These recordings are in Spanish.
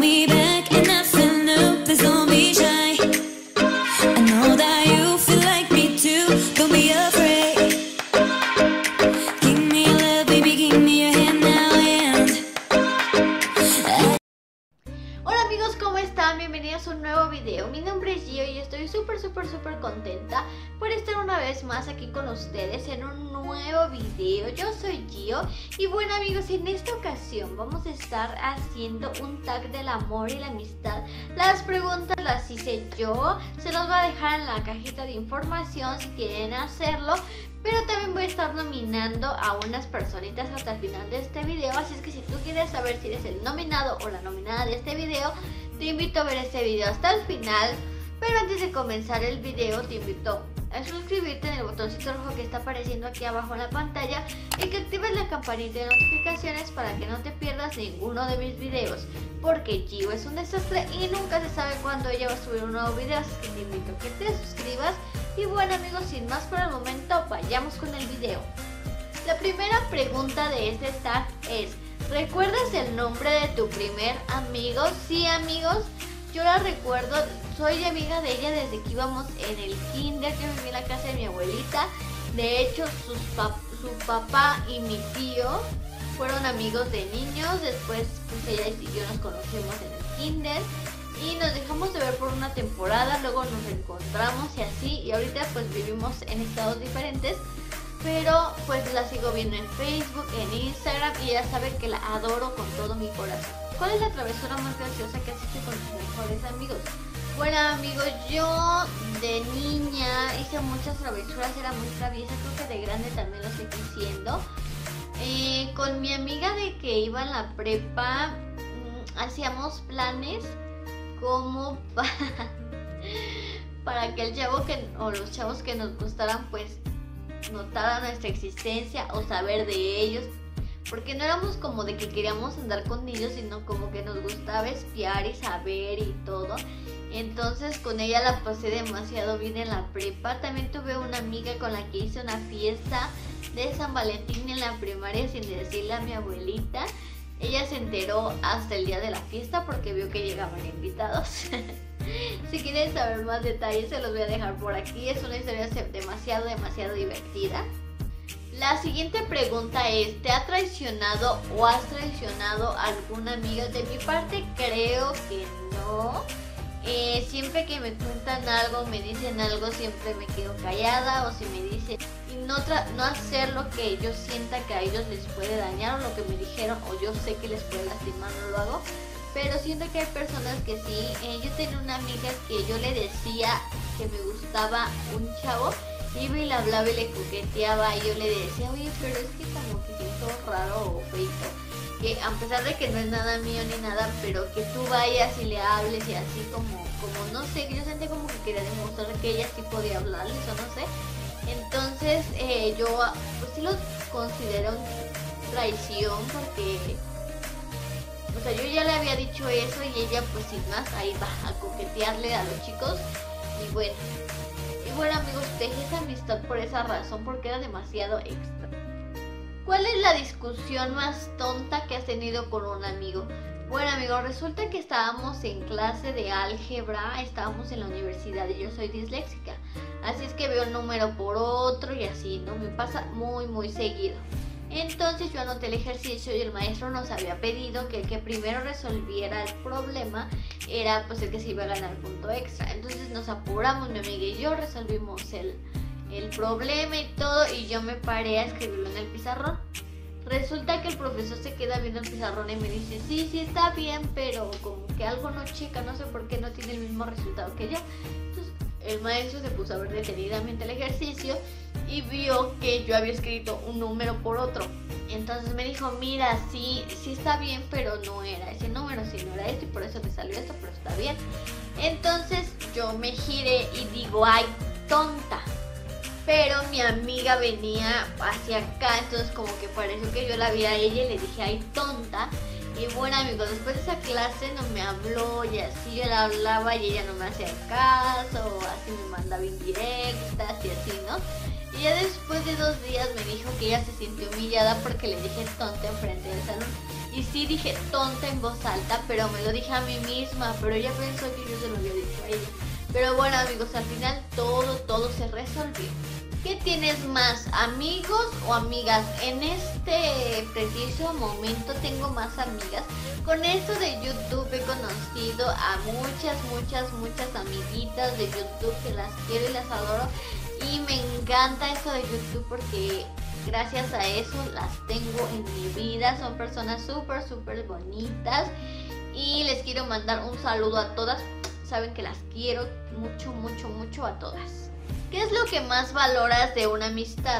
me back and I feel new. Please don't be shy. I know that you feel like me too. Don't be afraid. Give me your love, baby, give me your hand now and Hola amigos, ¿cómo están? Bienvenidos a un nuevo video. Mi nombre es Gio y estoy súper contenta por estar una vez más aquí con ustedes en un nuevo video. Yo soy Gio y bueno amigos, en esta ocasión vamos a estar haciendo un tag del amor y la amistad. Las preguntas las hice yo, se los voy a dejar en la cajita de información si quieren hacerlo. Pero también voy a estar nominando a unas personitas hasta el final de este video. Así es que si tú quieres saber si eres el nominado o la nominada de este video, te invito a ver este video hasta el final. Pero antes de comenzar el video, te invito a suscribirte en el botoncito rojo que está apareciendo aquí abajo en la pantalla y que actives la campanita de notificaciones para que no te pierdas ninguno de mis videos. Porque Gio es un desastre y nunca se sabe cuándo ella va a subir un nuevo video. Así que te invito a que te suscribas. Y bueno amigos, sin más por el momento, vayamos con el video. La primera pregunta de este tag es: ¿recuerdas el nombre de tu primer amigo? Sí amigos, yo la recuerdo, soy amiga de ella desde que íbamos en el kinder. Yo viví en la casa de mi abuelita. De hecho, su papá y mi tío fueron amigos de niños. Después pues ella y yo nos conocimos en el kinder y nos dejamos de ver por una temporada, luego nos reencontramos y así, y ahorita pues vivimos en estados diferentes, pero pues la sigo viendo en Facebook, en Instagram, y ya saben que la adoro con todo mi corazón. ¿Cuál es la travesura más graciosa que has hecho con tus mejores amigos? Bueno amigos, yo de niña hice muchas travesuras, era muy traviesa, creo que de grande también lo seguí siendo. Con mi amiga de que iba en la prepa, hacíamos planes como para que el chavo o los chavos que nos gustaran pues notaran nuestra existencia o saber de ellos, porque no éramos como de que queríamos andar con ellos, sino como que nos gustaba espiar y saber y todo. Entonces con ella la pasé demasiado bien en la prepa. También tuve una amiga con la que hice una fiesta de San Valentín en la primaria sin decirle a mi abuelita. Ella se enteró hasta el día de la fiesta porque vio que llegaban invitados. Si quieren saber más detalles se los voy a dejar por aquí. Es una historia demasiado divertida. La siguiente pregunta es: ¿te ha traicionado o has traicionado a alguna amiga? De mi parte creo que no. Siempre que me cuentan algo, me dicen algo, siempre me quedo callada, o si me dicen no hacer lo que yo sienta que a ellos les puede dañar, o lo que me dijeron o yo sé que les puede lastimar, no lo hago. Pero siento que hay personas que sí. Yo tenía una amiga que yo le decía que me gustaba un chavo, iba y le hablaba y le coqueteaba, y yo le decía: oye, pero es que como que siento raro o feito, que a pesar de que no es nada mío ni nada, pero que tú vayas y le hables y así como no sé, yo sentí como que quería demostrar que ella sí podía hablarles o no sé. Entonces yo pues sí lo considero traición, porque o sea, yo ya le había dicho eso y ella pues sin más ahí va a coquetearle a los chicos. Y bueno amigos, dejé esa amistad por esa razón, porque era demasiado extra. ¿Cuál es la discusión más tonta que has tenido con un amigo? Bueno amigos, resulta que estábamos en clase de álgebra, estábamos en la universidad y yo soy disléxica, así es que veo un número por otro y así, ¿no? Me pasa muy seguido. Entonces yo anoté el ejercicio y el maestro nos había pedido que el que primero resolviera el problema era pues el que se iba a ganar punto extra. Entonces nos apuramos, mi amiga y yo resolvimos el problema y todo, y yo me paré a escribirlo en el pizarrón. Resulta que el profesor se queda viendo el pizarrón y me dice: sí, está bien, pero como que algo no checa, no sé por qué no tiene el mismo resultado que yo. Entonces el maestro se puso a ver detenidamente el ejercicio y vio que yo había escrito un número por otro. Entonces me dijo: mira, sí está bien, pero no era ese número, sino era esto, y por eso te salió esto, pero está bien. Entonces yo me giré y digo: ay, tonta. Pero mi amiga venía hacia acá, entonces como que pareció que yo la vi a ella y le dije: ay, tonta. Y bueno amigos, después de esa clase no me habló y así, yo la hablaba y ella no me hacía caso, así me mandaba indirectas y así, ¿no? Y ya después de 2 días me dijo que ella se sintió humillada porque le dije tonta enfrente del salón. Y sí dije tonta en voz alta, pero me lo dije a mí misma, pero ella pensó que yo se lo había dicho a ella. Pero bueno, amigos, al final todo se resolvió. ¿Qué tienes más, amigos o amigas? En este preciso momento tengo más amigas. Con esto de YouTube he conocido a muchas amiguitas de YouTube que las quiero y las adoro. Y me encanta eso de YouTube porque gracias a eso las tengo en mi vida. Son personas súper bonitas. Y les quiero mandar un saludo a todas. Saben que las quiero mucho a todas. ¿Qué es lo que más valoras de una amistad?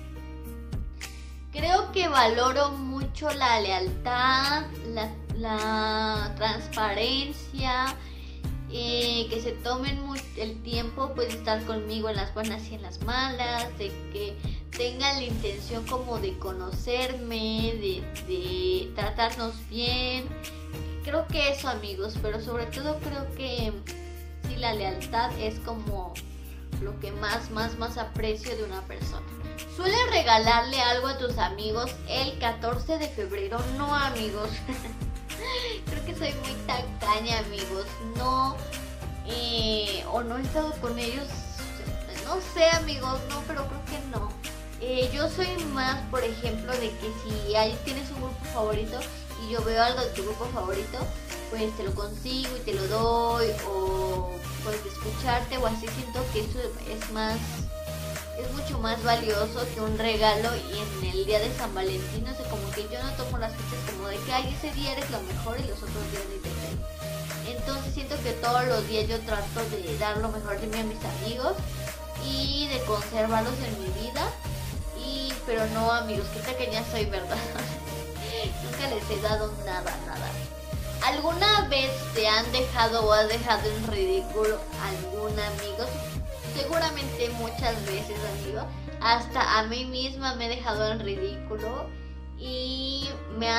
Creo que valoro mucho la lealtad, la transparencia, que se tomen el tiempo pues, de estar conmigo en las buenas y en las malas, de que tengan la intención como de conocerme, de tratarnos bien. Creo que eso, amigos, pero sobre todo creo que sí, la lealtad es como lo que más aprecio de una persona. ¿Sueles regalarle algo a tus amigos el 14 de febrero? No, amigos. Creo que soy muy tacaña, amigos. No, o no he estado con ellos. No sé, amigos, no, pero creo que no. Yo soy más, por ejemplo, de que si tienes un grupo favorito y yo veo algo de tu grupo favorito, pues te lo consigo y te lo doy, o puedes escucharte, o así. Siento que eso es mucho más valioso que un regalo. Y en el día de San Valentín, no sé, como que yo no tomo las fechas como de que ese día eres lo mejor y los otros días ni te tengo. Entonces siento que todos los días yo trato de dar lo mejor de mí a mis amigos y de conservarlos en mi vida. Pero no, amigos, qué pequeña soy, ¿verdad? Nunca les he dado nada. ¿Alguna vez te han dejado o has dejado en ridículo algún amigo? Seguramente muchas veces, amigo. Hasta a mí misma me he dejado en ridículo. Y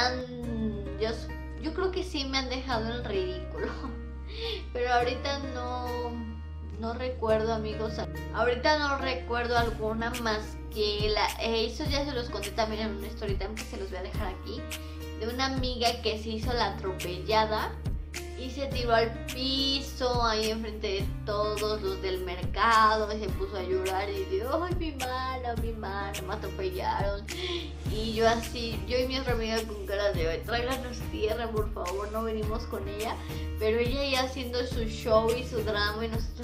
yo creo que sí me han dejado en ridículo. Pero ahorita no recuerdo, amigos. Ahorita no recuerdo alguna más que eso ya se los conté también en una story time que se los voy a dejar aquí. De una amiga que se hizo la atropellada y se tiró al piso ahí enfrente de todos los del mercado y se puso a llorar y dijo: ¡ay, mi mano, me atropellaron! Y yo y mi otra amiga con cara de: tráiganos tierra, por favor, no venimos con ella. Pero ella ya haciendo su show y su drama y nosotros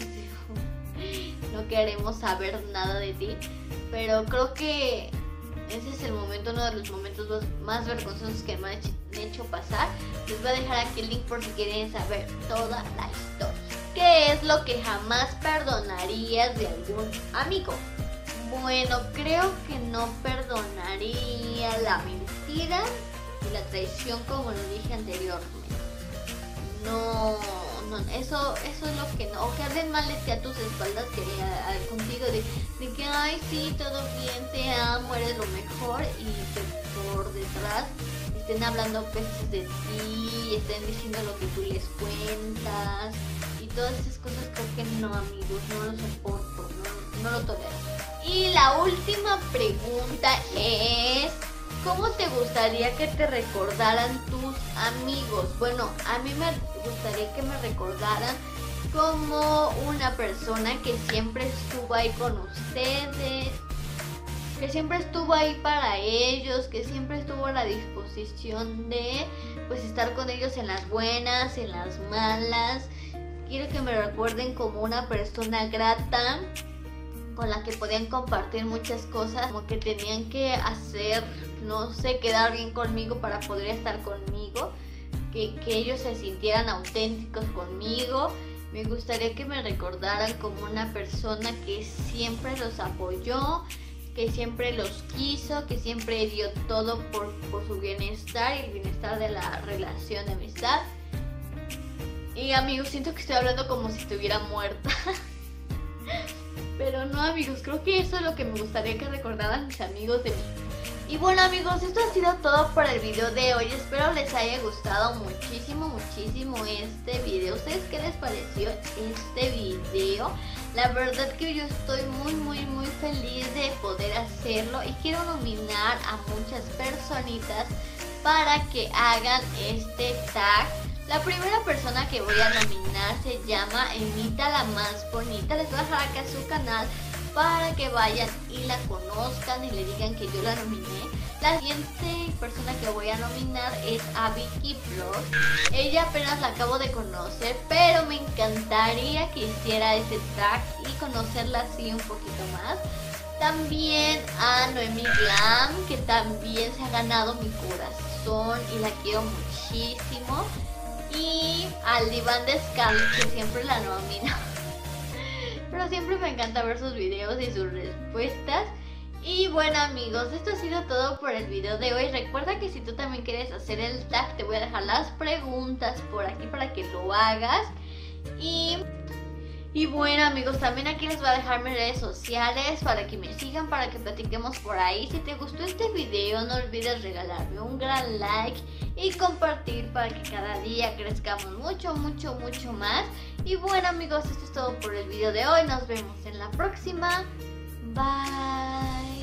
no queremos saber nada de ti. Pero creo que ese es uno de los momentos más vergonzosos que me han hecho pasar. Les voy a dejar aquí el link por si quieren saber toda la historia. ¿Qué es lo que jamás perdonarías de algún amigo? Bueno, creo que no perdonaría la mentira y la traición, como lo dije anteriormente. No, eso es lo que no. O que hablen mal de ti a tus espaldas contigo de que ay, sí, todo bien, te amo, eres lo mejor, y que por detrás estén hablando pestes de ti, estén diciendo lo que tú les cuentas y todas esas cosas. Creo que no, amigos, no lo soporto, no lo tolero. Y la última pregunta es: ¿cómo te gustaría que te recordaran tus amigos? Bueno, a mí me gustaría que me recordaran como una persona que siempre estuvo ahí con ustedes, que siempre estuvo ahí para ellos, que siempre estuvo a la disposición de pues estar con ellos en las buenas, en las malas. Quiero que me recuerden como una persona grata, con la que podían compartir muchas cosas, como que tenían que hacer, no sé, quedar bien conmigo para poder estar conmigo, que ellos se sintieran auténticos conmigo. Me gustaría que me recordaran como una persona que siempre los apoyó, que siempre los quiso, que siempre dio todo por su bienestar y el bienestar de la relación de amistad. Y amigos, siento que estoy hablando como si estuviera muerta. Pero no, amigos, creo que eso es lo que me gustaría que recordaran mis amigos de mí. Y bueno, amigos, esto ha sido todo por el video de hoy. Espero les haya gustado muchísimo este video. ¿A ustedes qué les pareció este video? La verdad que yo estoy muy feliz de poder hacerlo. Y quiero nominar a muchas personitas para que hagan este tag. La primera persona que voy a nominar se llama Emita la más bonita. Les voy a dejar acá su canal para que vayan y la conozcan y le digan que yo la nominé. La siguiente persona que voy a nominar es a Vicky Vlog. Ella apenas la acabo de conocer, pero me encantaría que hiciera ese tag y conocerla así un poquito más. También a Noemi Glam, que también se ha ganado mi corazón y la quiero muchísimo. Y al diván de Scarlett, que siempre la nomino. Pero siempre me encanta ver sus videos y sus respuestas. Y bueno amigos, esto ha sido todo por el video de hoy. Recuerda que si tú también quieres hacer el tag, te voy a dejar las preguntas por aquí para que lo hagas. Y bueno amigos, también aquí les voy a dejar mis redes sociales para que me sigan, para que platiquemos por ahí. Si te gustó este video, no olvides regalarme un gran like y compartir para que cada día crezcamos mucho más. Y bueno amigos, esto es todo por el video de hoy. Nos vemos en la próxima. Bye.